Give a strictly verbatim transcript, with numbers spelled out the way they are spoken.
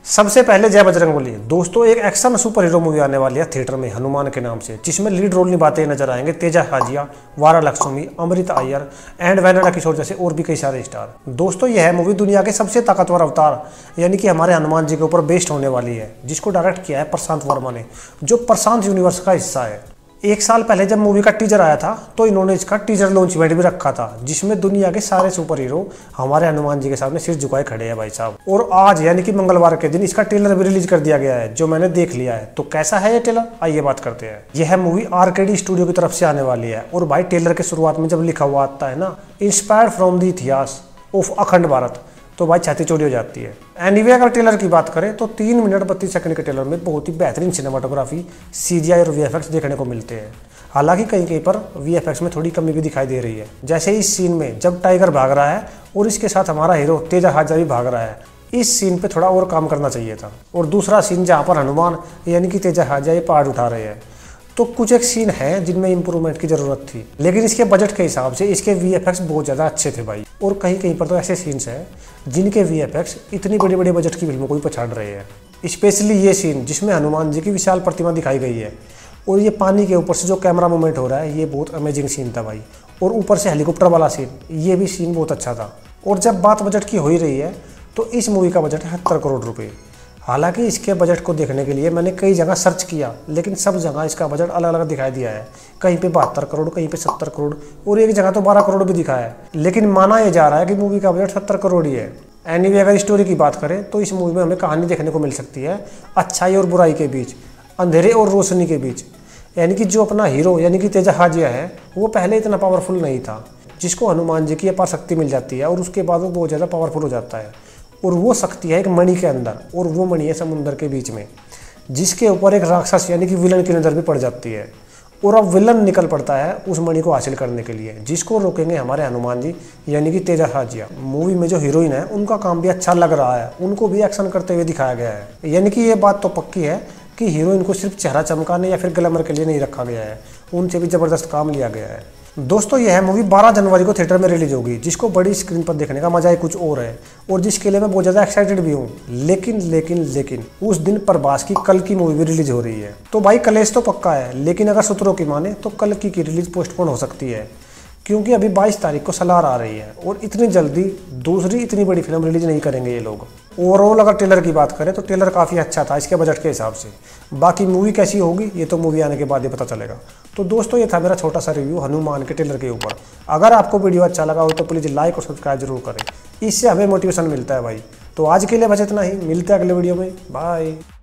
सबसे पहले जय बजरंगबली। दोस्तों एक एक्शन सुपर हीरो मूवी आने वाली है थिएटर में हनुमान के नाम से, जिसमें लीड रोल निभाते नजर आएंगे तेजा हाजिया, वारा लक्ष्मी, अमृता अय्यर एंड वैनडा किशोर जैसे और भी कई सारे स्टार। दोस्तों यह मूवी दुनिया के सबसे ताकतवर अवतार यानी कि हमारे हनुमान जी के ऊपर बेस्ड होने वाली है, जिसको डायरेक्ट किया है प्रशांत वर्मा ने, जो प्रशांत यूनिवर्स का हिस्सा है। एक साल पहले जब मूवी का टीजर आया था तो इन्होंने इसका टीजर लॉन्च इवेंट भी रखा था, जिसमें दुनिया के सारे सुपर हीरो हमारे हनुमान जी के सामने सिर झुकाए खड़े हैं भाई साहब। और आज यानी कि मंगलवार के दिन इसका ट्रेलर भी रिलीज कर दिया गया है, जो मैंने देख लिया है। तो कैसा है ये ट्रेलर, आइए बात करते हैं। यह मूवी आरकेडी स्टूडियो की तरफ से आने वाली है। और भाई ट्रेलर के शुरुआत में जब लिखा हुआ आता है ना, इंस्पायर्ड फ्रॉम द इतिहास ऑफ अखंड भारत, तो भाई छाती चौड़ी हो जाती है। एनीवे अगर ट्रेलर की बात करें तो तीन मिनट बत्तीस सेकंड के ट्रेलर में बहुत ही बेहतरीन सिनेमाटोग्राफी, सीजीआई और वीएफएक्स देखने को मिलते हैं। हालांकि कहीं कहीं पर वीएफएक्स में थोड़ी कमी भी दिखाई दे रही है, जैसे इस सीन में जब टाइगर भाग रहा है और इसके साथ हमारा हीरो तेजा हाजिया भी भाग रहा है, इस सीन पे थोड़ा और काम करना चाहिए था। और दूसरा सीन जहाँ पर हनुमान यानी कि तेजा हाजिया ये पहाड़ उठा रहे हैं, तो कुछ एक सीन है जिनमें इंप्रूवमेंट की जरूरत थी, लेकिन इसके बजट के हिसाब से इसके वीएफएक्स बहुत ज़्यादा अच्छे थे भाई। और कहीं कहीं पर तो ऐसे सीन्स हैं जिनके वीएफएक्स इतनी बड़ी बड़ी बजट की फिल्मों को भी पछाड़ रहे हैं। स्पेशली ये सीन जिसमें हनुमान जी की विशाल प्रतिमा दिखाई गई है और ये पानी के ऊपर से जो कैमरा मूवमेंट हो रहा है, ये बहुत अमेजिंग सीन था भाई। और ऊपर से हेलीकॉप्टर वाला सीन, ये भी सीन बहुत अच्छा था। और जब बात बजट की हो ही रही है तो इस मूवी का बजट है सत्तर करोड़ रुपए। हालांकि इसके बजट को देखने के लिए मैंने कई जगह सर्च किया, लेकिन सब जगह इसका बजट अलग अलग दिखाई दिया है। कहीं पे बहत्तर करोड़, कहीं पे सत्तर करोड़ और एक जगह तो बारह करोड़ भी दिखाया है। लेकिन माना यह जा रहा है कि मूवी का बजट सत्तर करोड़ ही है। एनीवे अगर स्टोरी की बात करें तो इस मूवी में हमें कहानी देखने को मिल सकती है अच्छाई और बुराई के बीच, अंधेरे और रोशनी के बीच। यानी कि जो अपना हीरो यानी कि तेजा हाजिया है, वो पहले इतना पावरफुल नहीं था, जिसको हनुमान जी की अपार शक्ति मिल जाती है और उसके बाद वो बहुत ज़्यादा पावरफुल हो जाता है। और वो शक्ति है एक मणि के अंदर, और वो मणि है समुद्र के बीच में, जिसके ऊपर एक राक्षस यानी कि विलन की नज़र भी पड़ जाती है। और अब विलन निकल पड़ता है उस मणि को हासिल करने के लिए, जिसको रोकेंगे हमारे हनुमान जी यानी कि तेजा हाजिया। मूवी में जो हीरोइन है उनका काम भी अच्छा लग रहा है, उनको भी एक्शन करते हुए दिखाया गया है। यानी कि ये बात तो पक्की है कि हीरोइन को सिर्फ चेहरा चमकाने या फिर ग्लैमर के लिए नहीं रखा गया है, उनसे भी ज़बरदस्त काम लिया गया है। दोस्तों यह मूवी बारह जनवरी को थिएटर में रिलीज होगी, जिसको बड़ी स्क्रीन पर देखने का मजा ही कुछ और है, और जिसके लिए मैं बहुत ज़्यादा एक्साइटेड भी हूँ। लेकिन लेकिन लेकिन उस दिन प्रभास की कल की मूवी भी रिलीज हो रही है। तो भाई कलेश तो पक्का है, लेकिन अगर सूत्रों की माने तो कल की, की रिलीज पोस्टपोन हो सकती है, क्योंकि अभी बाईस तारीख को सलार आ रही है और इतनी जल्दी दूसरी इतनी बड़ी फिल्म रिलीज नहीं करेंगे ये लोग। ओवरऑल अगर ट्रेलर की बात करें तो ट्रेलर काफ़ी अच्छा था इसके बजट के हिसाब से। बाकी मूवी कैसी होगी ये तो मूवी आने के बाद ही पता चलेगा। तो दोस्तों ये था मेरा छोटा सा रिव्यू हनुमान के ट्रेलर के ऊपर। अगर आपको वीडियो अच्छा लगा हो तो प्लीज़ लाइक और सब्सक्राइब जरूर करें, इससे हमें मोटिवेशन मिलता है भाई। तो आज के लिए बस इतना ही, मिलते हैं अगले वीडियो में, बाय।